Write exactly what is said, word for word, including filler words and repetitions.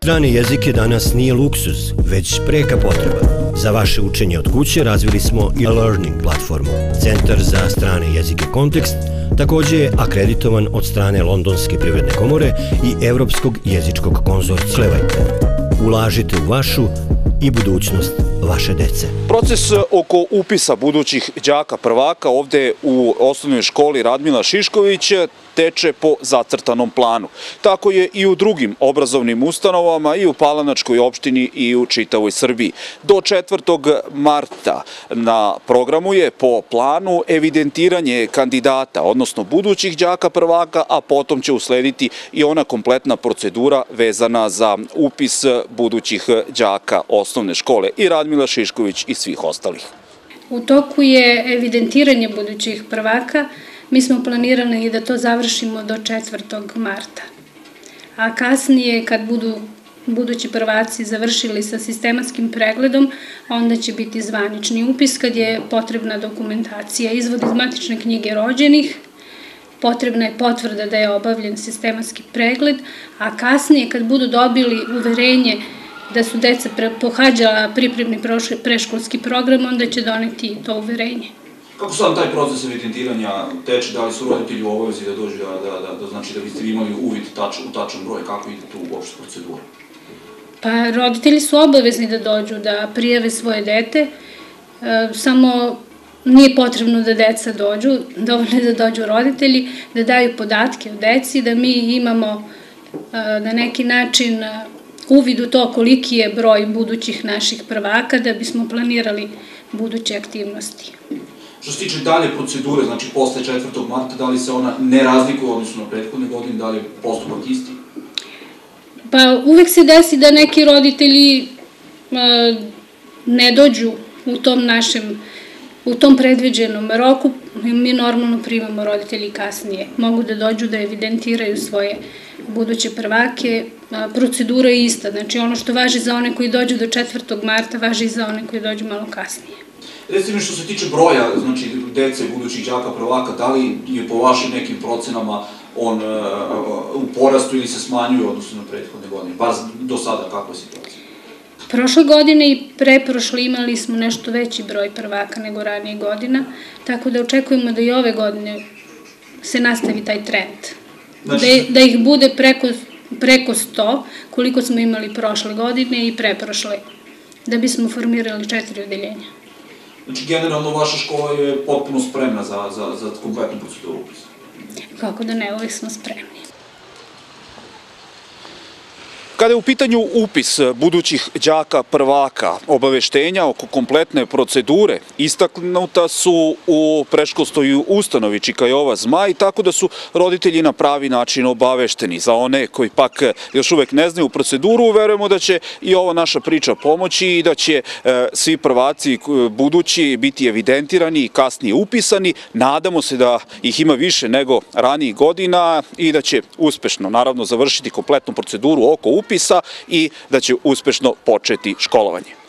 Strani jezik je danas nije luksuz, već preka potreba. Za vaše učenje od kuće razvili smo i e-learning platformu. Centar za strane jezike Kontekst također je akreditovan od strane Londonske privredne komore i Evropskog jezičkog konzorcija. Slevajte, ulažite u vašu i budućnost vaše dece. Proces oko upisa budućih đaka prvaka ovde u osnovnoj školi Radmila Šišković teče po zacrtanom planu. Tako je i u drugim obrazovnim ustanovama, i u Palanačkoj opštini i u čitavoj Srbiji. Do četvrtog marta na programu je po planu evidentiranje kandidata, odnosno budućih đaka prvaka, a potom će uslediti i ona kompletna procedura vezana za upis budućih đaka osnovne škole i Radmila Šišković i svih ostalih. U toku je evidentiranje budućih prvaka. Mi smo planirali i da to završimo do četvrtog marta. A kasnije, kad budu budući prvaci završili sa sistematskim pregledom, onda će biti zvanični upis kad je potrebna dokumentacija, izvod iz matične knjige rođenih, potrebna je potvrda da je obavljen sistematski pregled, a kasnije kad budu dobili uverenje da su deca pohađala pripremni preškolski program, onda će doneti to uverenje. Kako sad taj proces evidentiranja teče, da li su roditelji u obavezi da dođu, da znači da biste vi imali uvid u tačan broj, kako ide tu uopšte procedura? Pa roditelji su obavezni da dođu, da prijave svoje dete, samo nije potrebno da deca dođu, dovoljno je da dođu roditelji, da daju podatke o deci, da mi imamo na neki način uvid u to koliki je broj budućih naših prvaka, da bismo planirali buduće aktivnosti. Što se tiče dalje procedure, znači posle četvrtog marta, da li se ona ne razlikuje odnosno na prethodne godine, da li je postupak isti? Pa uvek se desi da neki roditelji ne dođu u tom našem, u tom predviđenom roku. Mi normalno primamo roditelji kasnije. Mogu da dođu da evidentiraju svoje buduće prvake. Procedura je ista, znači ono što važi za one koji dođu do četvrtog marta, važi i za one koji dođu malo kasnije. Recite mi, što se tiče broja, znači dece budućih đaka prvaka, da li je po vašim nekim procenama on u porastu ili se smanjuje odnosno na prethodne godine? Bar do sada, kakva je situacija? Prošle godine i preprošle imali smo nešto veći broj prvaka nego ranije godina, tako da očekujemo da i ove godine se nastavi taj trend. Da ih bude preko sto, koliko smo imali prošle godine i preprošle, da bismo formirali četiri odeljenja. Znači, generalno, vaša škola je potpuno spremna za kompletnu proceduru upisa? Kako da ne, uvijek smo spremni. Kada je u pitanju upis budućih đaka prvaka, obaveštenja oko kompletne procedure istaknuta su u predškolskoj ustanovi Čikajova Zmaj, tako da su roditelji na pravi način obavešteni. Za one koji pak još uvek ne znaju proceduru, verujemo da će i ova naša priča pomoći i da će svi prvaci budući biti evidentirani i kasnije upisani. Nadamo se da ih ima više nego ranijih godina i da će uspešno, naravno, završiti kompletnu proceduru oko upisa upisa i da će uspešno početi školovanje.